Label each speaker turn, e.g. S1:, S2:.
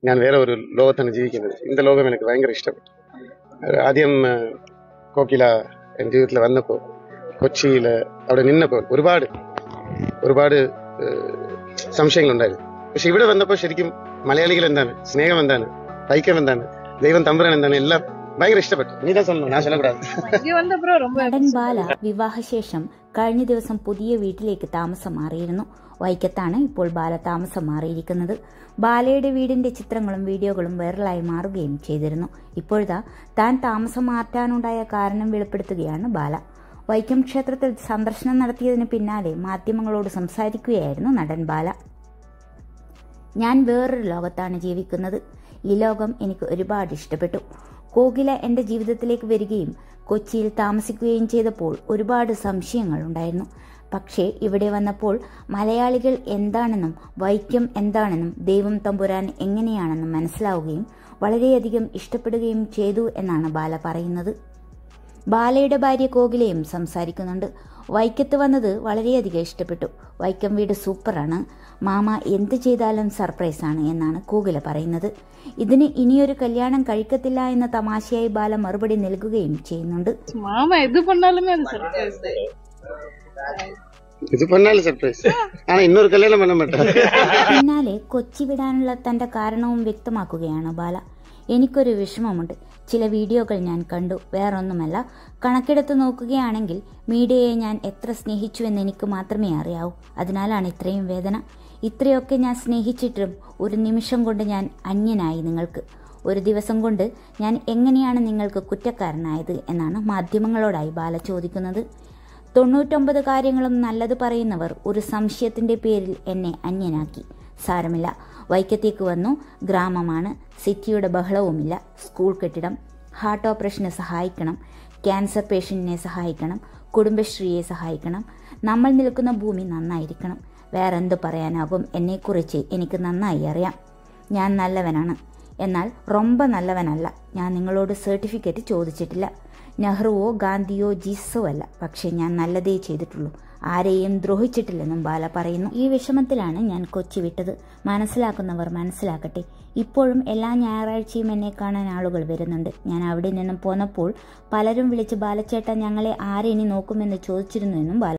S1: ഞാൻ വേറെ ഒരു ലോകത്താണ് ജീവിക്കുന്നത്. இந்த ലോകം എനിക്ക് ഭയങ്കര ഇഷ്ടപ്പെട്ടു. ആദ്യം കോകില എൻ്റെ ജീവിതത്തിൽ വന്നപ്പോൾ കൊച്ചിയിൽ അവിടെ നിന്നപ്പോൾ ഒരുപാട് സംശയങ്ങളുണ്ടായിരുന്നു. പക്ഷെ ഇവിടെ വന്നപ്പോൾ ശരിക്കും മലയാളികൾ എന്താണ്, സ്നേഹം എന്താണ്, ഐക്യം എന്താണ്, ദൈവം തമ്പുരാൻ എന്താണ്, എല്ലാം ഭയങ്കര ഇഷ്ടപ്പെട്ടു. നീതാ சொன்னோம், நான் சொல்லக்கூடாது.
S2: നടൻ ബാല വിവാഹശേഷം കഴിഞ്ഞ ദിവസം പുതിയ വീട്ടിലേക്ക് താമസം മാറിയിരുന്നു. വൈക്കത്താണ് ഇപ്പോൾ ബാല താമസം മാറിയിരിക്കുന്നത്. ബാലയുടെ വീടിന്റെ ചിത്രങ്ങളും വീഡിയോകളും വൈറലായി മാറുകയും ചെയ്തിരുന്നു. ഇപ്പോഴത്തെ താൻ താമസം മാറ്റാനുണ്ടായ കാരണം വെളിപ്പെടുത്തുകയാണ് ബാല. വൈക്കം ക്ഷേത്രത്തിൽ സന്ദർശനം നടത്തിയതിന് പിന്നാലെ മാധ്യമങ്ങളോട് സംസാരിക്കുകയായിരുന്നു നടൻ ബാല. ഞാൻ വേറൊരു ലോകത്താണ് ജീവിക്കുന്നത്. ഈ ലോകം എനിക്ക് ഒരുപാട് ഇഷ്ടപ്പെട്ടു. കോകില എന്റെ ജീവിതത്തിലേക്ക് വരികയും കൊച്ചിയിൽ താമസിക്കുകയും ചെയ്തപ്പോൾ ഒരുപാട് സംശയങ്ങൾ ഉണ്ടായിരുന്നു. പക്ഷേ ഇവിടെ വന്നപ്പോൾ മലയാളികൾ എന്താണെന്നും വൈക്കം എന്താണെന്നും ദൈവം തമ്പുരാൻ എങ്ങനെയാണെന്നും മനസ്സിലാവുകയും വളരെയധികം ഇഷ്ടപ്പെടുകയും ചെയ്തു എന്നാണ് ബാല പറയുന്നത്. ബാലയുടെ ഭാര്യ കോകിലയും സംസാരിക്കുന്നുണ്ട്. വൈക്കത്ത് വന്നത് വളരെയധികം ഇഷ്ടപ്പെട്ടു. വൈക്കം വീട് സൂപ്പറാണ്. മാമ എന്ത് ചെയ്താലും സർപ്രൈസാണ് എന്നാണ് കോകില പറയുന്നത്. ഇതിന് ഇനിയൊരു കല്യാണം കഴിക്കത്തില്ല എന്ന തമാശയായി ബാല മറുപടി നൽകുകയും ചെയ്യുന്നുണ്ട്. പിന്നാലെ കൊച്ചി വിടാനുള്ള തന്റെ കാരണവും വ്യക്തമാക്കുകയാണ് ബാല. എനിക്കൊരു വിഷമമുണ്ട്. ചില വീഡിയോകൾ ഞാൻ കണ്ടു. വേറൊന്നുമല്ല, കണക്കെടുത്ത് നോക്കുകയാണെങ്കിൽ മീഡിയയെ ഞാൻ എത്ര സ്നേഹിച്ചുവെന്ന് എനിക്ക് മാത്രമേ അറിയാവൂ. അതിനാലാണ് ഇത്രയും വേദന. ഇത്രയൊക്കെ ഞാൻ സ്നേഹിച്ചിട്ടും ഒരു നിമിഷം കൊണ്ട് ഞാൻ അന്യനായി നിങ്ങൾക്ക്. ഒരു ദിവസം കൊണ്ട് ഞാൻ എങ്ങനെയാണ് നിങ്ങൾക്ക് കുറ്റക്കാരനായത് എന്നാണ് മാധ്യമങ്ങളോടായി ബാല ചോദിക്കുന്നത്. 99 കാര്യങ്ങളും നല്ലത് പറയുന്നവർ ഒരു സംശയത്തിന്റെ പേരിൽ എന്നെ അന്യനാക്കി. സാരമില്ല, വൈക്കത്തേക്ക് വന്നു. ഗ്രാമമാണ്, സിറ്റിയുടെ ബഹളവുമില്ല. സ്കൂൾ കെട്ടിടം, ഹാർട്ട് ഓപ്പറേഷനെ സഹായിക്കണം, ക്യാൻസർ പേഷ്യന്റിനെ സഹായിക്കണം, കുടുംബശ്രീയെ സഹായിക്കണം. നമ്മൾ നിൽക്കുന്ന ഭൂമി നന്നായിരിക്കണം. വേറെന്ത് പറയാനാകും? എന്നെക്കുറിച്ച് എനിക്ക് നന്നായി അറിയാം. ഞാൻ നല്ലവനാണ്, എന്നാൽ റൊമ്പ നല്ലവനല്ല. ഞാൻ നിങ്ങളോട് സർട്ടിഫിക്കറ്റ് ചോദിച്ചിട്ടില്ല. നെഹ്റുവോ ഗാന്ധിയോ ജീസസോ അല്ല. പക്ഷെ ഞാൻ നല്ലതേ ചെയ്തിട്ടുള്ളൂ. ആരെയും ദ്രോഹിച്ചിട്ടില്ലെന്നും ബാല പറയുന്നു. ഈ വിഷമത്തിലാണ് ഞാൻ കൊച്ചി വിട്ടത്. മനസ്സിലാക്കുന്നവർ മനസ്സിലാക്കട്ടെ. ഇപ്പോഴും എല്ലാ ഞായറാഴ്ചയും എന്നെ കാണാൻ ആളുകൾ വരുന്നുണ്ട്. ഞാൻ അവിടെ നിന്നും പോന്നപ്പോൾ പലരും വിളിച്ച് ബാലച്ചേട്ട ഞങ്ങളെ ആരെനി നോക്കുമെന്ന് ചോദിച്ചിരുന്നു എന്നും ബാല